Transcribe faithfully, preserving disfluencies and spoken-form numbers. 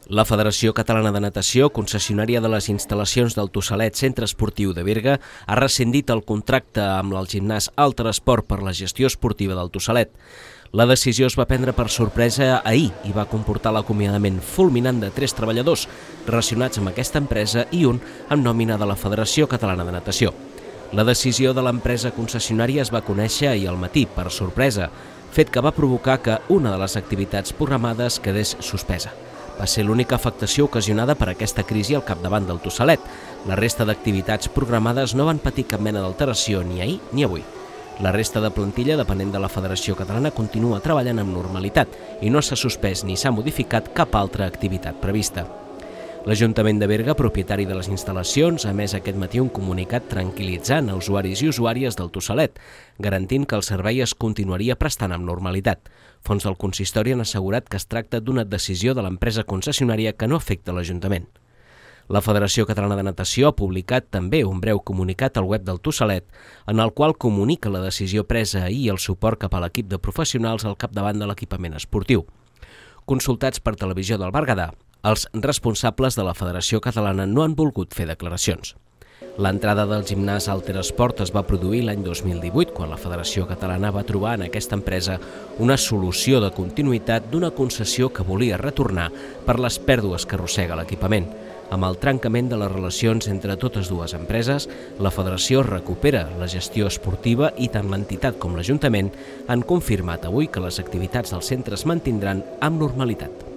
La Federació Catalana de Natació, concessionària de les instal·lacions del Tossalet Centre Esportiu de Berga, ha rescindit el contracte amb el gimnàs Alteresport per la gestió esportiva del Tossalet. La decisió es va prendre per sorpresa ahir i va comportar l'acomiadament fulminant de tres treballadors relacionats amb aquesta empresa i un amb nòmina de la Federació Catalana de Natació. La decisió de l'empresa concessionària es va conèixer ahir al matí, per sorpresa, fet que va provocar que una de les activitats programades quedés suspesa. Va ser l'única afectació ocasionada per aquesta crisi al capdavant del Tossalet. La resta d'activitats programades no van patir cap mena d'alteració ni ahir ni avui. La resta de plantilla, depenent de la Federació Catalana, continua treballant amb normalitat i no s'ha suspès ni s'ha modificat cap altra activitat prevista. L'Ajuntament de Berga, propietari de les instal·lacions, ha emès aquest matí un comunicat tranquil·litzant a usuaris i usuàries del Tossalet, garantint que el servei es continuaria prestant amb normalitat. Fons del consistori han assegurat que es tracta d'una decisió de l'empresa concessionària que no afecta l'Ajuntament. La Federació Catalana de Natació ha publicat també un breu comunicat al web del Tossalet, en el qual comunica la decisió presa ahir i el suport cap a l'equip de professionals al capdavant de l'equipament esportiu. Consultats per Televisió del Berguedà, els responsables de la Federació Catalana no han volgut fer declaracions. L'entrada del gimnàs Alteresport es va produir l'any dos mil divuit, quan la Federació Catalana va trobar en aquesta empresa una solució de continuïtat d'una concessió que volia retornar per les pèrdues que arrossega l'equipament. Amb el trencament de les relacions entre totes dues empreses, la Federació recupera la gestió esportiva i tant l'entitat com l'Ajuntament han confirmat avui que les activitats del centre es mantindran amb normalitat.